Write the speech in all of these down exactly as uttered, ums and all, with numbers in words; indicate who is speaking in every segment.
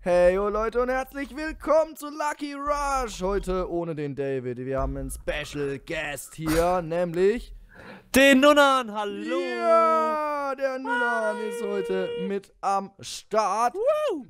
Speaker 1: Hey yo Leute und herzlich willkommen zu Lucky Rush. Heute ohne den David. Wir haben einen Special Guest hier, nämlich
Speaker 2: den Nunnan. Hallo.
Speaker 1: Ja, der Nunnan ist heute mit am Start. Woo.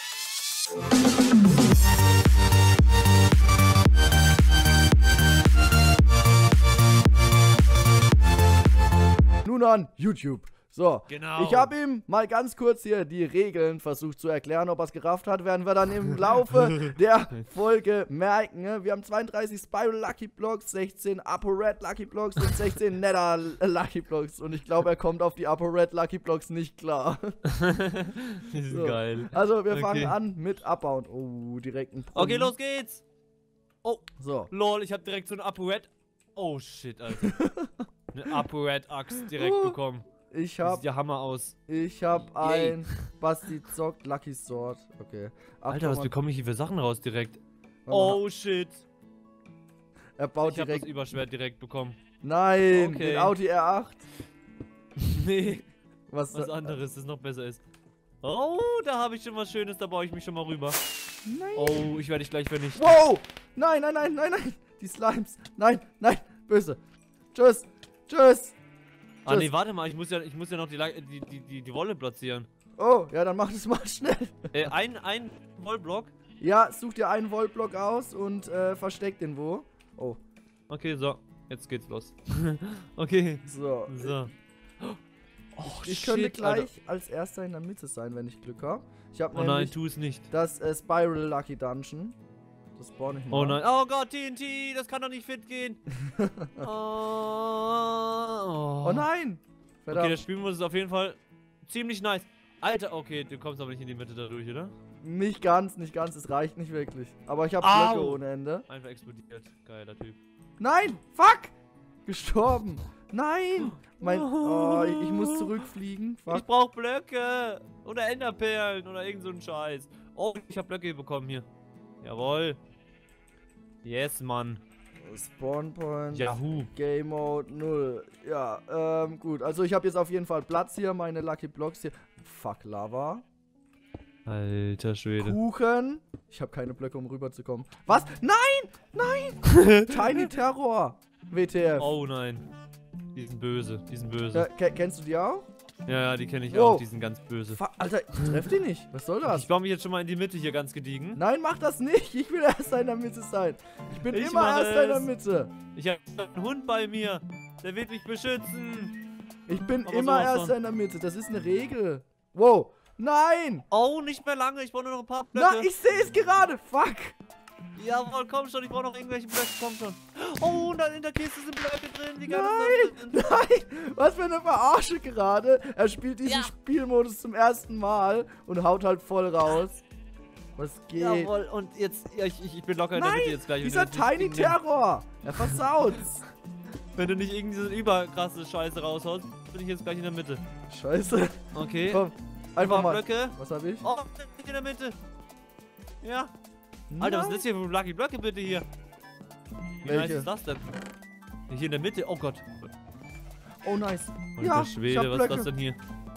Speaker 1: Nunnan YouTube. So,
Speaker 2: genau.
Speaker 1: Ich habe ihm mal ganz kurz hier die Regeln versucht zu erklären. Ob er es gerafft hat, werden wir dann im Laufe der Folge merken. Wir haben zweiunddreißig Spiral Lucky Blocks, sechzehn Upper Red Lucky Blocks und sechzehn Nether Lucky Blocks. Und ich glaube, er kommt auf die Upper Red Lucky Blocks nicht klar.
Speaker 2: Das ist so geil.
Speaker 1: Also, wir
Speaker 2: okay.
Speaker 1: fangen an mit Abbauen. Oh, direkt ein Brunnen.
Speaker 2: Okay, los geht's. Oh,
Speaker 1: so.
Speaker 2: Lol, ich habe direkt so eine Upper Red. Oh, shit, Alter. Eine Upper Red Axt direkt
Speaker 1: oh.
Speaker 2: bekommen.
Speaker 1: Ich hab.
Speaker 2: Sieht ja Hammer aus.
Speaker 1: Ich hab ein Basti zockt Lucky Sword. Okay. Ach,
Speaker 2: Alter, was bekomme ich hier für Sachen raus direkt?
Speaker 1: Oh,
Speaker 2: oh shit.
Speaker 1: Er baut
Speaker 2: ich hab
Speaker 1: direkt.
Speaker 2: das Überschwert direkt bekommen.
Speaker 1: Nein,
Speaker 2: okay.
Speaker 1: den Audi R acht.
Speaker 2: Nee.
Speaker 1: Was,
Speaker 2: was anderes, das noch besser ist. Oh, da habe ich schon was Schönes, da baue ich mich schon mal rüber.
Speaker 1: Nein.
Speaker 2: Oh, ich werde dich gleich vernichten.
Speaker 1: Wow! Nein, nein, nein, nein, nein. Die Slimes. Nein, nein. Böse. Tschüss. Tschüss.
Speaker 2: Ah nee, warte mal, ich muss ja, ich muss ja noch die, die, die, die, die Wolle platzieren.
Speaker 1: Oh, ja, dann mach das mal schnell.
Speaker 2: Äh, ein, ein Wollblock?
Speaker 1: Ja, such dir einen Wollblock aus und äh, versteck den wo. Oh.
Speaker 2: Okay, so, jetzt geht's los. Okay.
Speaker 1: So.
Speaker 2: So. Oh,
Speaker 1: ich
Speaker 2: shit,
Speaker 1: könnte gleich
Speaker 2: Alter.
Speaker 1: als erster in der Mitte sein, wenn ich Glück habe. Ich habe
Speaker 2: Oh nein, tu es nicht.
Speaker 1: das äh, Spiral Lucky Dungeon. Das spawn ich mal.
Speaker 2: Oh nein. Oh Gott, T N T, das kann doch nicht fit gehen. oh, oh.
Speaker 1: oh nein. Verdammt.
Speaker 2: Okay, das Spielmodus ist auf jeden Fall ziemlich nice. Alter, okay, du kommst aber nicht in die Mitte dadurch, oder?
Speaker 1: Nicht ganz, nicht ganz, es reicht nicht wirklich. Aber ich habe Blöcke ohne Ende.
Speaker 2: Einfach explodiert. Geiler Typ.
Speaker 1: Nein, fuck! Gestorben. Nein! Mein, oh, ich, ich muss zurückfliegen. Fuck.
Speaker 2: Ich brauch Blöcke! Oder Enderperlen oder irgend so ein Scheiß. Oh, ich hab Blöcke bekommen hier. Jawohl. Yes, Mann.
Speaker 1: Spawn Point.
Speaker 2: Yahoo.
Speaker 1: Game Mode null. Ja, ähm, gut. Also ich habe jetzt auf jeden Fall Platz hier, meine Lucky Blocks hier. Fuck, Lava.
Speaker 2: Alter Schwede.
Speaker 1: Kuchen. Ich habe keine Blöcke, um rüberzukommen. Was? Nein! Nein! Tiny Terror. W T F.
Speaker 2: Oh nein. Die sind böse. Die sind böse.
Speaker 1: Ja, ke kennst du die auch?
Speaker 2: Ja, ja, die kenne ich
Speaker 1: Wow.
Speaker 2: auch. Die sind ganz böse.
Speaker 1: Fuck, Alter, ich treff die nicht. Was soll das?
Speaker 2: Ich baue mich jetzt schon mal in die Mitte hier ganz gediegen.
Speaker 1: Nein, mach das nicht. Ich will erst in der Mitte sein. Ich bin
Speaker 2: Ich
Speaker 1: immer
Speaker 2: mach
Speaker 1: erst in der
Speaker 2: es.
Speaker 1: Mitte.
Speaker 2: Ich habe einen Hund bei mir. Der wird mich beschützen.
Speaker 1: Ich bin
Speaker 2: Aber
Speaker 1: immer
Speaker 2: sowas
Speaker 1: erst
Speaker 2: von.
Speaker 1: in der Mitte. Das ist eine Regel. Wow. Nein.
Speaker 2: Oh, nicht mehr lange. Ich brauche nur noch ein paar Blöcke.
Speaker 1: Na, ich sehe es gerade. Fuck.
Speaker 2: Jawohl, komm schon. Ich brauche noch irgendwelche Blöcke. Komm schon. Oh, und dann in der Kiste sind Blöcke drin. Die
Speaker 1: Nein.
Speaker 2: ganzen
Speaker 1: Nein. Was für eine Verarsche gerade. Er spielt diesen
Speaker 2: Ja.
Speaker 1: Spielmodus zum ersten Mal und haut halt voll raus. Was geht?
Speaker 2: Jawohl, und jetzt, ja, ich, ich bin locker in der Mitte
Speaker 1: Nein,
Speaker 2: jetzt gleich.
Speaker 1: dieser
Speaker 2: Wenn du nicht
Speaker 1: Tiny
Speaker 2: irgendeine-
Speaker 1: Terror. Er versaut's.
Speaker 2: Wenn du nicht irgendwie so überkrasse Scheiße raushaust, bin ich jetzt gleich in der Mitte.
Speaker 1: Scheiße.
Speaker 2: Okay.
Speaker 1: Komm, einfach
Speaker 2: Ein paar
Speaker 1: mal.
Speaker 2: Blöcke.
Speaker 1: Was hab ich?
Speaker 2: Oh, in der Mitte. Ja. Alter, was ist das hier für Lucky Blöcke bitte hier? Wie nice
Speaker 1: Welche?
Speaker 2: ist das denn? Hier in der Mitte? Oh Gott.
Speaker 1: Oh, nice.
Speaker 2: Alter
Speaker 1: Ja, ich hab
Speaker 2: Schwede, was ist
Speaker 1: Blöcke.
Speaker 2: das denn hier?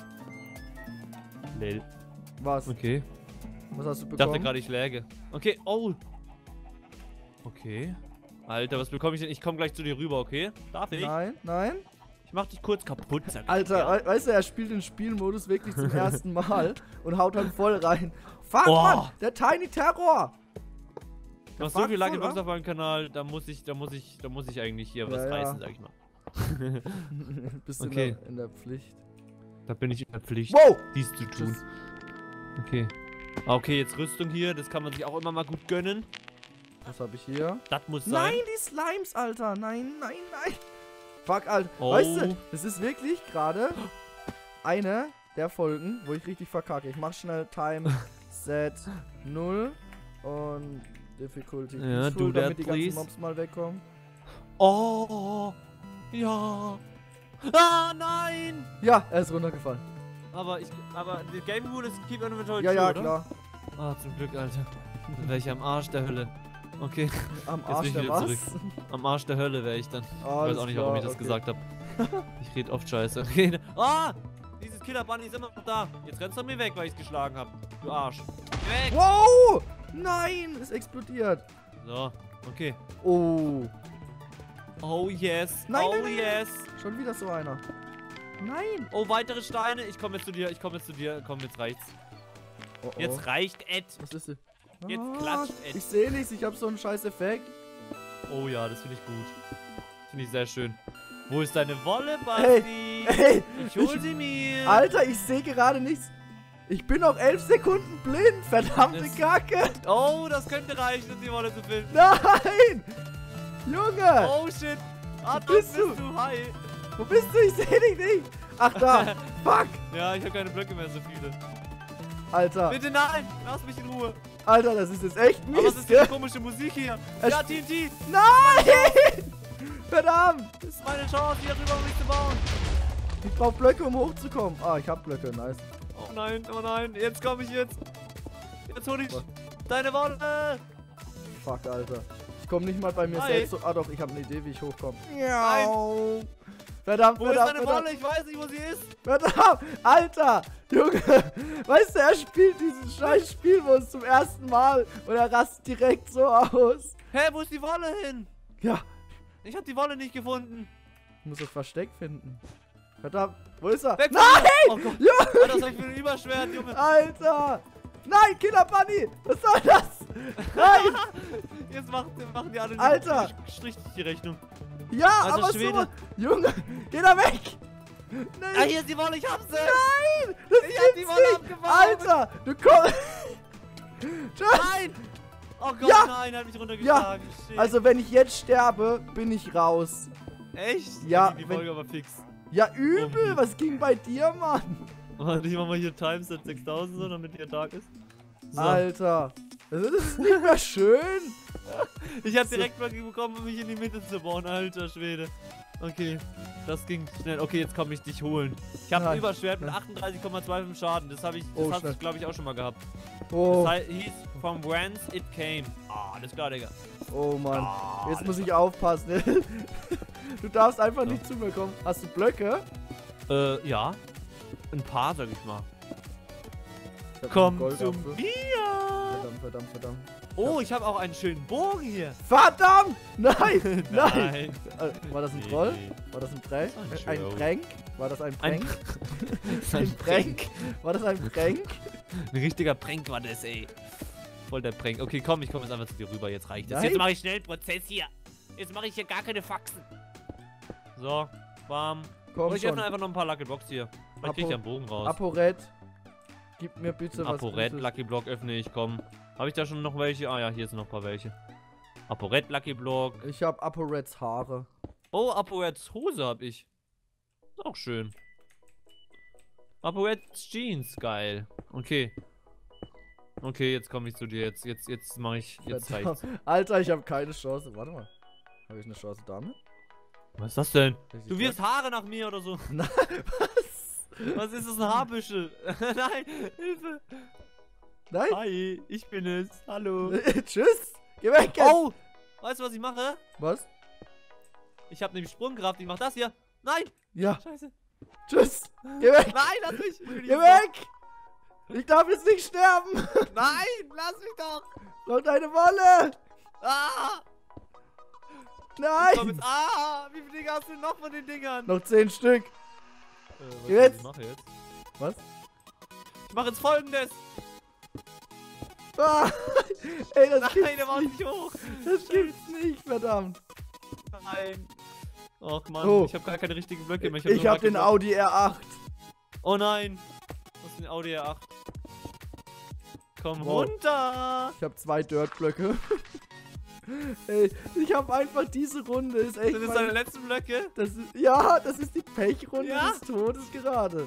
Speaker 2: Lel.
Speaker 1: Was?
Speaker 2: Okay.
Speaker 1: Was hast du
Speaker 2: Ich dachte
Speaker 1: bekommen?
Speaker 2: gerade, ich läge. Okay, oh. Okay. Alter, was bekomme ich denn? Ich komme gleich zu dir rüber, okay? Darf ich?
Speaker 1: Nein, nein.
Speaker 2: Ich mach dich kurz kaputt, sag ich
Speaker 1: Alter,
Speaker 2: dir.
Speaker 1: we weißt du, er spielt den Spielmodus wirklich zum ersten Mal und haut dann voll rein. Fuck,
Speaker 2: Oh.
Speaker 1: Mann, der Tiny Terror.
Speaker 2: Du hast so
Speaker 1: fuck
Speaker 2: viel Lucky
Speaker 1: voll
Speaker 2: Blocks
Speaker 1: ab.
Speaker 2: auf meinem Kanal, da muss ich, da muss ich, da muss ich eigentlich hier was
Speaker 1: Ja, ja.
Speaker 2: reißen, sag ich mal.
Speaker 1: Bist
Speaker 2: Okay.
Speaker 1: in, der, in der Pflicht.
Speaker 2: Da bin ich in der Pflicht,
Speaker 1: Wow!
Speaker 2: dies zu tun.
Speaker 1: Tschüss.
Speaker 2: Okay. Ah, okay, jetzt Rüstung hier, das kann man sich auch immer mal gut gönnen.
Speaker 1: Was habe ich hier?
Speaker 2: Das muss sein.
Speaker 1: Nein, die Slimes, Alter. Nein, nein, nein. Fuck, Alter.
Speaker 2: Oh.
Speaker 1: Weißt du, das ist wirklich gerade eine der Folgen, wo ich richtig verkacke. Ich mach schnell Time Set null und Difficulty
Speaker 2: Ja,
Speaker 1: Peaceful,
Speaker 2: do that,
Speaker 1: damit die ganzen
Speaker 2: please.
Speaker 1: Mobs mal wegkommen.
Speaker 2: Oh, ja. Ah, nein!
Speaker 1: Ja, er ist runtergefallen.
Speaker 2: Aber ich, aber der Game Rule ist Keep Inventory
Speaker 1: Ja,
Speaker 2: True,
Speaker 1: ja,
Speaker 2: oder?
Speaker 1: klar.
Speaker 2: Ah, zum Glück, Alter. Dann wäre ich am Arsch der Hölle. Okay,
Speaker 1: Am
Speaker 2: Jetzt
Speaker 1: Arsch
Speaker 2: bin ich
Speaker 1: der
Speaker 2: wieder
Speaker 1: was?
Speaker 2: zurück. am Arsch der Hölle wäre ich dann. Ich
Speaker 1: Alles
Speaker 2: weiß auch nicht,
Speaker 1: klar,
Speaker 2: warum ich das
Speaker 1: okay.
Speaker 2: gesagt habe. Ich rede oft scheiße. Okay. Ah! Dieses Killer Bunny ist immer noch da. Jetzt rennst du an mir weg, weil ich es geschlagen habe. Du Arsch. Weg!
Speaker 1: Wow! Nein, es explodiert.
Speaker 2: So, okay.
Speaker 1: Oh.
Speaker 2: Oh yes,
Speaker 1: Nein,
Speaker 2: oh
Speaker 1: nein, nein,
Speaker 2: yes.
Speaker 1: Schon wieder so einer. Nein.
Speaker 2: Oh, weitere Steine. Ich komme jetzt zu dir, ich komme jetzt zu dir. Komm, jetzt reicht's.
Speaker 1: Oh, oh.
Speaker 2: Jetzt reicht Ed.
Speaker 1: Was ist das?
Speaker 2: Jetzt klatscht Ed.
Speaker 1: Ich sehe nichts, ich habe so einen scheiß Effekt.
Speaker 2: Oh ja, das finde ich gut. Finde ich sehr schön. Wo ist deine Wolle, Basti?
Speaker 1: Ey,
Speaker 2: Ich hol sie mir.
Speaker 1: Alter, ich sehe gerade nichts. Ich bin noch elf Sekunden blind. Verdammte
Speaker 2: Das-
Speaker 1: Kacke.
Speaker 2: Oh, das könnte reichen, um die Wolle zu finden.
Speaker 1: Nein. Junge.
Speaker 2: Oh shit. Ah,
Speaker 1: Wo bist
Speaker 2: bist
Speaker 1: du?
Speaker 2: du? Hi.
Speaker 1: Wo bist du? Ich sehe dich nicht. Ach da. Fuck.
Speaker 2: Ja, ich habe keine Blöcke mehr, so viele.
Speaker 1: Alter.
Speaker 2: Bitte nein, lass mich in Ruhe.
Speaker 1: Alter, das ist jetzt echt
Speaker 2: Aber was
Speaker 1: mies.
Speaker 2: ist
Speaker 1: gell?
Speaker 2: diese komische Musik hier?
Speaker 1: Es-
Speaker 2: Ja, T N T.
Speaker 1: Nein. Verdammt.
Speaker 2: Das ist meine Chance, hier rüber um mich zu bauen.
Speaker 1: Ich brauche Blöcke, um hochzukommen. Ah, ich habe Blöcke. Nice.
Speaker 2: Oh nein, oh nein, jetzt komme ich jetzt. Jetzt hol ich
Speaker 1: Was?
Speaker 2: deine Wolle.
Speaker 1: Fuck, Alter. Ich komme nicht mal bei mir
Speaker 2: Hi.
Speaker 1: selbst so. Ah doch, ich habe eine Idee, wie ich hochkomme.
Speaker 2: Nein.
Speaker 1: Verdammt,
Speaker 2: Wo ist
Speaker 1: verdammt,
Speaker 2: deine
Speaker 1: verdammt.
Speaker 2: Wolle? Ich weiß nicht, wo sie ist.
Speaker 1: Verdammt! Alter! Junge! Weißt du, er spielt dieses scheiß Spielmodus zum ersten Mal und er rastet direkt so aus.
Speaker 2: Hä, wo ist die Wolle hin?
Speaker 1: Ja,
Speaker 2: Ich habe die Wolle nicht gefunden.
Speaker 1: ich muss das Versteck finden. Verdammt, wo ist er?
Speaker 2: Weg von
Speaker 1: Nein!
Speaker 2: mir. Oh Gott.
Speaker 1: Junge!
Speaker 2: Alter, was hab ich für ein Überschwert, Junge?
Speaker 1: Alter! Nein, Killer Bunny! Was soll das? Nein!
Speaker 2: Jetzt macht, machen die alle
Speaker 1: Alter.
Speaker 2: Strich die Rechnung.
Speaker 1: Ja,
Speaker 2: Alter
Speaker 1: aber
Speaker 2: Schwede.
Speaker 1: so. Junge, geh da weg! Nein!
Speaker 2: Ah, hier ist die Wolle, ich hab sie.
Speaker 1: Nein! Das
Speaker 2: Ich hab die
Speaker 1: gibt's
Speaker 2: Wolle
Speaker 1: nicht!
Speaker 2: abgebaut.
Speaker 1: Alter! Du kommst! Tschüss!
Speaker 2: Nein. Oh Gott,
Speaker 1: Ja.
Speaker 2: nein, er hat mich runtergeschlagen. Shit.
Speaker 1: Also, wenn ich jetzt sterbe, bin ich raus.
Speaker 2: Echt?
Speaker 1: Ja,
Speaker 2: Die
Speaker 1: wenn-
Speaker 2: Folge aber fix.
Speaker 1: Ja, übel!
Speaker 2: Irgendwie.
Speaker 1: Was ging bei dir, Mann?
Speaker 2: Warte, ich mach mal hier Times at sechstausend so, damit hier Tag ist. So.
Speaker 1: Alter! Das ist nicht mehr schön!
Speaker 2: Ich hab direkt Blöcke bekommen, um mich in die Mitte zu bauen, alter Schwede. Okay, das ging schnell. Okay, jetzt komm ich dich holen. Ich habe ein
Speaker 1: Nein.
Speaker 2: Überschwert mit
Speaker 1: Nein.
Speaker 2: achtunddreißig Komma fünfundzwanzig Schaden. Das habe ich,
Speaker 1: Oh,
Speaker 2: das
Speaker 1: schnell.
Speaker 2: hast du, glaube ich, auch schon mal gehabt.
Speaker 1: Oh,
Speaker 2: Das heißt, hieß from whence it came. Ah, alles klar, Digga.
Speaker 1: oh Mann.
Speaker 2: Ah,
Speaker 1: Jetzt
Speaker 2: alles
Speaker 1: muss ich aufpassen. Ne? Du darfst einfach nicht zu mir kommen. Hast du Blöcke?
Speaker 2: Äh, ja. Ein paar, sag ich mal.
Speaker 1: Ich hab einen
Speaker 2: Komm
Speaker 1: Goldapfel.
Speaker 2: zum Bier.
Speaker 1: Verdammt, verdammt, verdammt.
Speaker 2: Oh, ich habe auch einen schönen Bogen hier.
Speaker 1: Verdammt! Nein! Nein!
Speaker 2: Nein.
Speaker 1: Äh, War das ein
Speaker 2: Nee,
Speaker 1: Troll?
Speaker 2: nee.
Speaker 1: War das ein Prank?
Speaker 2: Das ist
Speaker 1: Ein,
Speaker 2: ein
Speaker 1: ein
Speaker 2: Joke.
Speaker 1: Prank? War das ein
Speaker 2: Ein,
Speaker 1: Prank?
Speaker 2: ein Prank.
Speaker 1: War das ein Prank?
Speaker 2: Ein richtiger Prank war das, ey. Voll der Prank. Okay, komm, ich komme jetzt einfach zu dir rüber. Jetzt reicht es.
Speaker 1: Nein.
Speaker 2: Jetzt mache ich schnell einen Prozess hier. Jetzt mache ich hier gar keine Faxen. So, bam.
Speaker 1: Komm
Speaker 2: Und ich
Speaker 1: schon.
Speaker 2: öffne einfach noch ein paar Lucky Blocks hier. Vielleicht krieg ich ja einen Bogen raus.
Speaker 1: ApoRed, gib mir bitte was
Speaker 2: ApoRed
Speaker 1: Gutes.
Speaker 2: Lucky Block öffne ich, komm. Habe ich da schon noch welche? Ah ja, hier sind noch ein paar welche. ApoRed Lucky Block.
Speaker 1: Ich hab ApoReds Haare.
Speaker 2: Oh, ApoReds Hose habe ich. Ist auch schön. ApoReds Jeans, geil. Okay. Okay, jetzt komme ich zu dir. Jetzt, jetzt, jetzt mache ich. Jetzt
Speaker 1: Verdammt.
Speaker 2: reicht's.
Speaker 1: Alter, ich habe keine Chance. Warte mal. Habe ich eine Chance damit?
Speaker 2: Was ist das denn?
Speaker 1: Richtig
Speaker 2: Du wirst Haare nach mir oder so.
Speaker 1: Nein, was?
Speaker 2: Was ist das, ein Haarbüschel? Nein, Hilfe.
Speaker 1: Nein?
Speaker 2: Hi, ich bin es. Hallo.
Speaker 1: Tschüss. Geh weg jetzt.
Speaker 2: Oh! Weißt du, was ich mache?
Speaker 1: Was?
Speaker 2: Ich habe nämlich Sprungkraft. Ich mach das hier. Nein!
Speaker 1: Ja.
Speaker 2: Scheiße.
Speaker 1: Tschüss. Geh weg.
Speaker 2: Nein, lass mich. Ich will
Speaker 1: Geh
Speaker 2: nicht
Speaker 1: weg. Ich darf jetzt nicht sterben.
Speaker 2: so- Nein, lass mich doch.
Speaker 1: Noch deine Wolle.
Speaker 2: Ah! Komm
Speaker 1: Nein.
Speaker 2: jetzt. Ah! Wie viele Dinger hast du noch von den Dingern?
Speaker 1: Noch zehn Stück.
Speaker 2: Äh, was
Speaker 1: Jetzt.
Speaker 2: Ich mache jetzt.
Speaker 1: Was?
Speaker 2: Ich mache jetzt folgendes.
Speaker 1: Ah. Ey, das
Speaker 2: Nein,
Speaker 1: gibt's
Speaker 2: der war
Speaker 1: nicht.
Speaker 2: nicht hoch.
Speaker 1: Das gibt's nicht, verdammt.
Speaker 2: Nein. Och Mann,
Speaker 1: Oh.
Speaker 2: ich habe gar keine richtigen Blöcke mehr. hab
Speaker 1: Ich
Speaker 2: nur
Speaker 1: hab den
Speaker 2: Lucky
Speaker 1: Audi R acht.
Speaker 2: Block. Oh nein. Was ist denn Audi R acht? Komm
Speaker 1: Wow.
Speaker 2: runter.
Speaker 1: Ich hab zwei Dirtblöcke. Ey, ich hab einfach diese Runde. Ist echt.
Speaker 2: Sind das
Speaker 1: meine-
Speaker 2: deine letzten Blöcke?
Speaker 1: das ist, ja, das ist die Pechrunde
Speaker 2: Ja?
Speaker 1: des Todes gerade.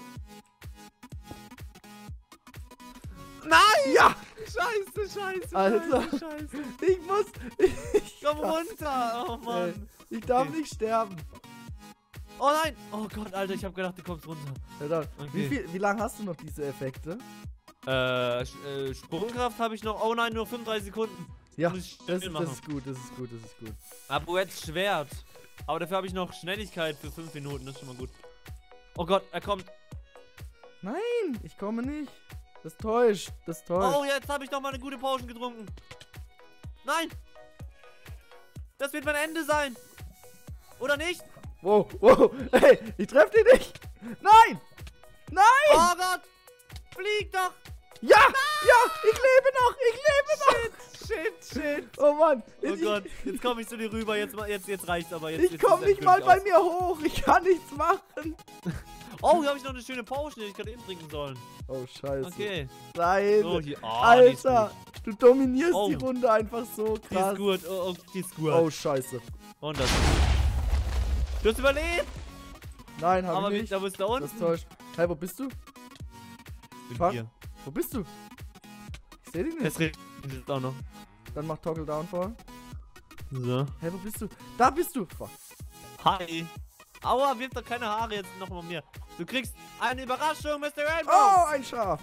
Speaker 2: Nein!
Speaker 1: Ja!
Speaker 2: Scheiße, scheiße,
Speaker 1: Alter.
Speaker 2: scheiße, scheiße.
Speaker 1: Ich muss. Ich,
Speaker 2: Komm runter. Oh Mann.
Speaker 1: ich darf
Speaker 2: Okay.
Speaker 1: nicht sterben.
Speaker 2: Oh nein. Oh Gott, Alter, ich hab gedacht, du kommst runter.
Speaker 1: Verdammt.
Speaker 2: Okay.
Speaker 1: Wie, viel, wie lange hast du noch diese Effekte?
Speaker 2: Äh, Sch- äh Sprungkraft habe ich noch. Oh nein, nur fünfunddreißig Sekunden.
Speaker 1: Ja,
Speaker 2: Muss ich
Speaker 1: das,
Speaker 2: schnell
Speaker 1: das
Speaker 2: machen.
Speaker 1: ist gut, das ist gut, das ist gut.
Speaker 2: ApoReds Schwert. Aber dafür habe ich noch Schnelligkeit für fünf Minuten. Das ist schon mal gut. Oh Gott, er kommt.
Speaker 1: Nein, ich komme nicht. Das täuscht. Das täuscht.
Speaker 2: Oh, jetzt habe ich noch mal eine gute Potion getrunken. Nein! Das wird mein Ende sein. Oder nicht?
Speaker 1: Wow, wow. Hey, ich treffe dich nicht. Nein! Nein!
Speaker 2: Oh Gott! Flieg doch!
Speaker 1: Ja! Ja! Ich lebe noch! Ich lebe noch!
Speaker 2: Shit, shit!
Speaker 1: Oh Mann!
Speaker 2: Oh
Speaker 1: Ich,
Speaker 2: Gott, jetzt komme ich zu dir rüber. Jetzt, jetzt, jetzt reicht's aber. Jetzt,
Speaker 1: ich
Speaker 2: jetzt
Speaker 1: komme
Speaker 2: ist
Speaker 1: nicht mal bei
Speaker 2: endgültig
Speaker 1: mir hoch. Ich kann nichts machen.
Speaker 2: aus. Oh, hier habe ich noch eine schöne Potion, die ich gerade eben trinken sollen.
Speaker 1: Oh, scheiße.
Speaker 2: Okay.
Speaker 1: Nein.
Speaker 2: So, hier. Oh,
Speaker 1: Alter, du dominierst
Speaker 2: Oh.
Speaker 1: die Runde einfach so
Speaker 2: Die ist
Speaker 1: krass.
Speaker 2: gut. Oh, oh, die ist gut.
Speaker 1: Oh, scheiße.
Speaker 2: Und das. Du hast überlebt!
Speaker 1: Nein, hab
Speaker 2: Aber
Speaker 1: ich
Speaker 2: wie,
Speaker 1: nicht.
Speaker 2: da bist du da
Speaker 1: Das
Speaker 2: unten.
Speaker 1: täuscht. Hey, wo bist du?
Speaker 2: Bin
Speaker 1: Fuck.
Speaker 2: hier.
Speaker 1: Wo bist du? Ich seh dich nicht.
Speaker 2: Es regnet jetzt auch noch.
Speaker 1: Dann mach Toggle Downfall.
Speaker 2: So.
Speaker 1: Hey, wo bist du? Da bist du. Fuck.
Speaker 2: Hi. Aua, wirf doch keine Haare jetzt noch mal mir. Du kriegst eine Überraschung, Mister Rainbow.
Speaker 1: Oh, ein Schaf.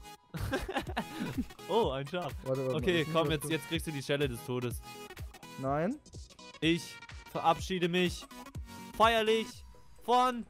Speaker 2: Oh, ein Schaf.
Speaker 1: Warte, warte,
Speaker 2: Okay,
Speaker 1: warte,
Speaker 2: komm,
Speaker 1: warte.
Speaker 2: jetzt, jetzt kriegst du die Schelle des Todes.
Speaker 1: Nein.
Speaker 2: Ich verabschiede mich feierlich von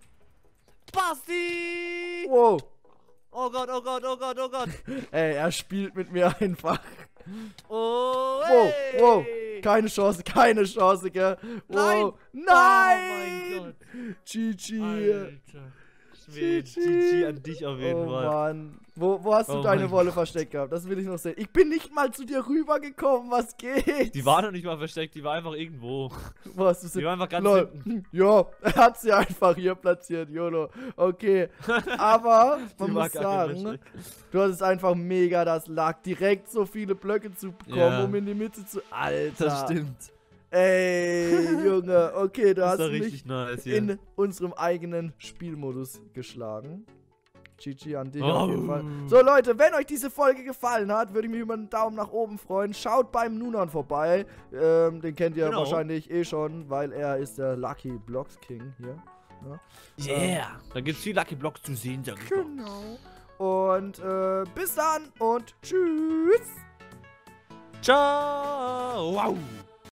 Speaker 2: Basti!
Speaker 1: Wow.
Speaker 2: Oh Gott, oh Gott, oh Gott, oh Gott.
Speaker 1: Ey, er spielt mit mir einfach.
Speaker 2: Oh,
Speaker 1: Wow,
Speaker 2: hey.
Speaker 1: wow. Keine Chance, keine Chance, gell? Wow. Nein.
Speaker 2: Oh mein Gott.
Speaker 1: G G.
Speaker 2: Alter. Schwede.
Speaker 1: G G.
Speaker 2: G G an dich auf jeden
Speaker 1: Oh
Speaker 2: Fall.
Speaker 1: Mann. Wo, wo hast du
Speaker 2: Oh
Speaker 1: deine
Speaker 2: mein
Speaker 1: Wolle
Speaker 2: Gott.
Speaker 1: versteckt gehabt? Das will ich noch sehen. Ich bin nicht mal zu dir rübergekommen. Was geht?
Speaker 2: Die war noch nicht mal versteckt, die war einfach irgendwo.
Speaker 1: Wo hast du sie?
Speaker 2: Die war einfach ganz
Speaker 1: Lol.
Speaker 2: hinten.
Speaker 1: Ja, er hat sie einfach hier platziert, YOLO. Okay. Aber man
Speaker 2: Die war
Speaker 1: muss
Speaker 2: gar nicht
Speaker 1: sagen,
Speaker 2: versteckt.
Speaker 1: du hattest einfach mega das Lack, direkt so viele Blöcke zu bekommen,
Speaker 2: Ja.
Speaker 1: um in die Mitte zu. Alter.
Speaker 2: Das stimmt.
Speaker 1: Ey, Junge. Okay, du
Speaker 2: Das
Speaker 1: hast
Speaker 2: war
Speaker 1: mich
Speaker 2: richtig nice hier.
Speaker 1: in unserem eigenen Spielmodus geschlagen. G G an dich
Speaker 2: Oh.
Speaker 1: auf jeden Fall. So Leute, wenn euch diese Folge gefallen hat, würde ich mich über einen Daumen nach oben freuen. Schaut beim Nunan vorbei. Ähm, den kennt ihr
Speaker 2: Genau.
Speaker 1: wahrscheinlich eh schon, weil er ist der Lucky Blocks King hier. Ja.
Speaker 2: Yeah. Da gibt's viel Lucky Blocks zu sehen, sag ich doch.
Speaker 1: Genau. Und äh, bis dann und tschüss.
Speaker 2: Ciao. Wow.